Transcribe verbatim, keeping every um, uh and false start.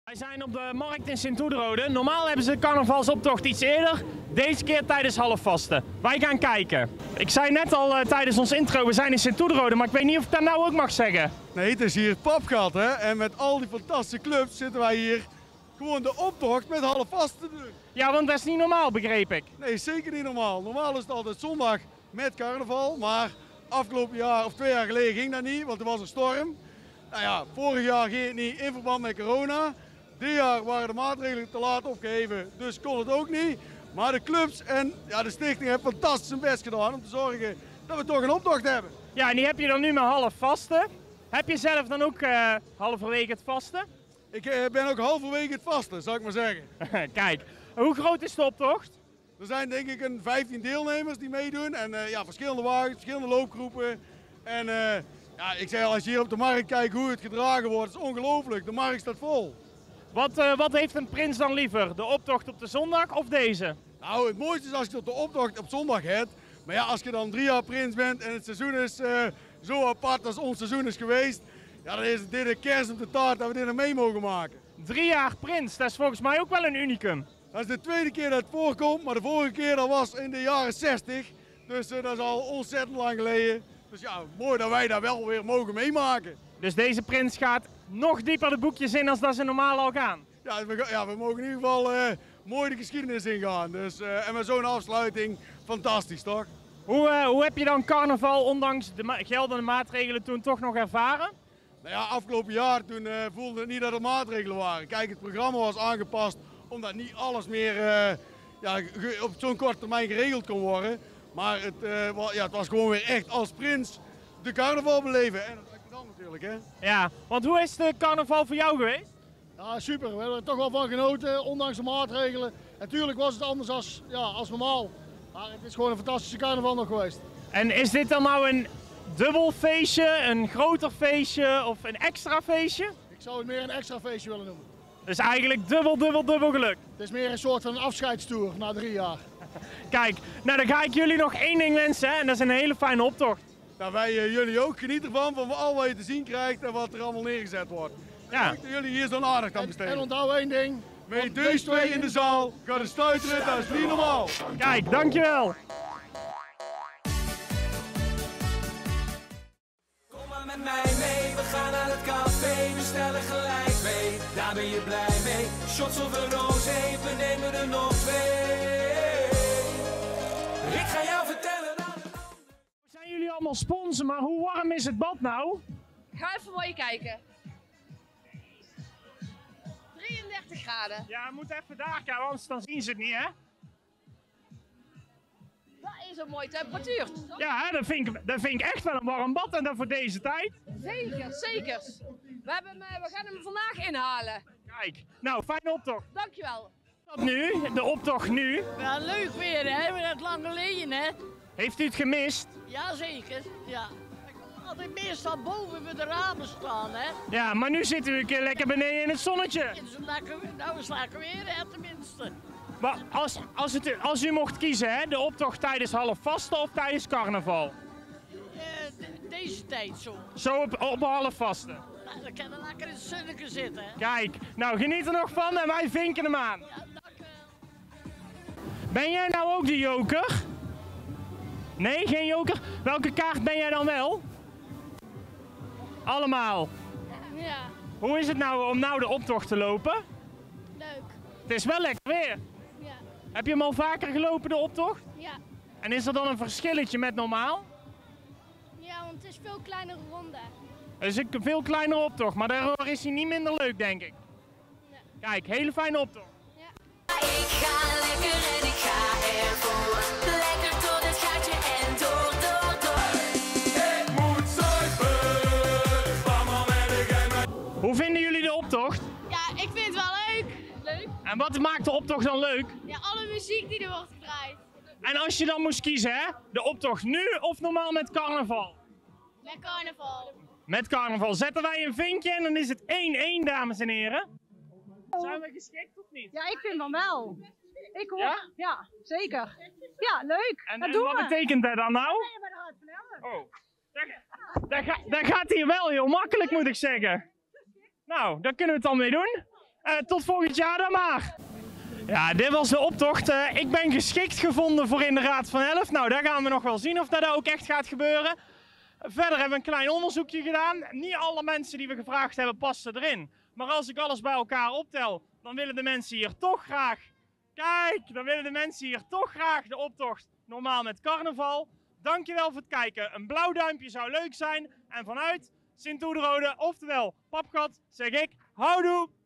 Wij zijn op de markt in Sint-Oederode. Normaal hebben ze de carnavalsoptocht iets eerder. Deze keer tijdens halfvasten. Wij gaan kijken. Ik zei net al uh, tijdens ons intro, we zijn in Sint-Oederode, maar ik weet niet of ik dat nou ook mag zeggen. Nee, het is hier het Papgat, hè. En met al die fantastische clubs zitten wij hier gewoon de optocht met halfvast te doen. Ja, want dat is niet normaal, begreep ik. Nee, zeker niet normaal. Normaal is het altijd zondag met carnaval, maar afgelopen jaar of twee jaar geleden ging dat niet, want er was een storm. Nou ja, vorig jaar ging het niet in verband met corona. Dit jaar waren de maatregelen te laat opgeheven, dus kon het ook niet. Maar de clubs en ja, de stichting hebben fantastisch hun best gedaan om te zorgen dat we toch een optocht hebben. Ja, en die heb je dan nu met halfvasten. Heb je zelf dan ook uh, halverwege het vasten? Ik uh, ben ook halverwege het vasten, zou ik maar zeggen. Kijk, hoe groot is de optocht? Er zijn denk ik een vijftien deelnemers die meedoen en uh, ja, verschillende wagens, verschillende loopgroepen. En uh, ja, ik zeg al, als je hier op de markt kijkt hoe het gedragen wordt, is ongelooflijk. De markt staat vol. Wat, uh, wat heeft een prins dan liever? De optocht op de zondag of deze? Nou, het mooiste is als je de optocht op zondag hebt. Maar ja, als je dan drie jaar prins bent en het seizoen is uh, zo apart als ons seizoen is geweest. Ja, dan is dit een kerst op de taart dat we dit er mee mogen maken. Drie jaar prins, dat is volgens mij ook wel een unicum. Dat is de tweede keer dat het voorkomt, maar de vorige keer dat was in de jaren zestig. Dus uh, dat is al ontzettend lang geleden. Dus ja, mooi dat wij dat wel weer mogen meemaken. Dus deze prins gaat nog dieper de boekjes in als dat ze normaal al gaan? Ja, we, ja, we mogen in ieder geval uh, mooi de geschiedenis ingaan. Dus, uh, en met zo'n afsluiting, fantastisch toch? Hoe, uh, hoe heb je dan carnaval, ondanks de ma geldende maatregelen, toen toch nog ervaren? Nou ja, afgelopen jaar toen uh, voelde het niet dat er maatregelen waren. Kijk, het programma was aangepast omdat niet alles meer uh, ja, op zo'n korte termijn geregeld kon worden. Maar het, uh, was, ja, het was gewoon weer echt als prins de carnaval beleven. En dat is dan natuurlijk, hè? Ja, want hoe is de carnaval voor jou geweest? Ja, super. We hebben er toch wel van genoten, ondanks de maatregelen. Natuurlijk was het anders als, ja, als normaal. Maar het is gewoon een fantastische carnaval nog geweest. En is dit dan nou een dubbel feestje, een groter feestje of een extra feestje? Ik zou het meer een extra feestje willen noemen. Dus eigenlijk dubbel, dubbel, dubbel geluk. Het is meer een soort van afscheidstoer na drie jaar. Kijk, nou dan ga ik jullie nog één ding wensen, hè? En dat is een hele fijne optocht. Nou, wij uh, jullie ook. Geniet ervan, van al wat je te zien krijgt en wat er allemaal neergezet wordt. Ja. Leuk dat jullie hier zo'n aandacht aan besteden. En, en onthoud één ding. Met deze twee in de zaal gaat de stuiteren, dat is niet normaal. Kijk, dankjewel. Kom maar met mij mee, we gaan naar het café, we stellen gelijk mee. Daar ben je blij mee, shots of een rosé, we nemen er nog twee. Ik ga jou vertellen aan de ander. Zijn jullie allemaal sponsor, maar hoe warm is het bad nou? Ga even mooi kijken. drieëndertig graden. Ja, we moeten even daar kijken, anders dan zien ze het niet, hè? Dat is een mooie temperatuur. Ja, hè, dat, vind ik, dat vind ik echt wel een warm bad en dan voor deze tijd. Zeker, zeker. We, hebben hem, we gaan hem vandaag inhalen. Kijk, nou, fijne optocht. Dankjewel. Wat nu? De optocht nu. Ja, leuk weer, hè? We hebben het lang geleden, hè? Heeft u het gemist? Jazeker, ja. Ik kan altijd meestal boven bij de ramen staan, hè? Ja, maar nu zitten we een keer lekker beneden in het zonnetje. Het is lekker, nou is het lekker weer, hè, tenminste. Maar als, als, het, als u mocht kiezen, hè, de optocht tijdens halfvasten of tijdens carnaval? Eh, de- deze tijd zo. Zo op, op halfvasten. Nou, dan kan je lekker in het zonnetje zitten, hè? Kijk, nou geniet er nog van en wij vinken hem aan. Ja, dank u wel. Ben jij nou ook de joker? Nee, geen joker? Welke kaart ben jij dan wel? Allemaal. Ja, Hoe is het nou om nou de optocht te lopen? leuk. Het is wel lekker weer. Ja, Heb je hem al vaker gelopen, de optocht? ja. En is er dan een verschilletje met normaal? Ja, want het is veel kleinere ronde. Het is een veel kleinere optocht, maar daardoor is hij niet minder leuk, denk ik. Nee. Kijk, hele fijne optocht. Ik ga lekker en ik ga ervoor. Lekker tot het gaatje en door, door, door. Ik moet zuipen, mama en ik en mijn... Hoe vinden jullie de optocht? Ja, ik vind het wel leuk. Leuk? En wat maakt de optocht dan leuk? Ja, alle muziek die er wordt gedraaid. En als je dan moest kiezen, hè? De optocht nu of normaal met carnaval? Met carnaval. Met carnaval zetten wij een vinkje en dan is het één één, dames en heren. Zijn we geschikt of niet? Ja, ik vind dan wel. Ik hoor. Ja? Ja, zeker. Ja, leuk. En, dat en doen wat we. betekent dat dan nou? Nee, maar dat gaat vertellen. Oh, dat, dat, ga- dat gaat hier wel heel makkelijk, moet ik zeggen. Nou, daar kunnen we het dan mee doen. Uh, tot volgend jaar dan maar. Ja, dit was de optocht. Uh, ik ben geschikt gevonden voor in de Raad van Elf. Nou, daar gaan we nog wel zien of dat ook echt gaat gebeuren. Verder hebben we een klein onderzoekje gedaan. Niet alle mensen die we gevraagd hebben passen erin. Maar als ik alles bij elkaar optel, dan willen de mensen hier toch graag... Kijk, dan willen de mensen hier toch graag de optocht normaal met carnaval. Dankjewel voor het kijken. Een blauw duimpje zou leuk zijn. En vanuit Sint-Oederode, oftewel Papgat, zeg ik houdoe!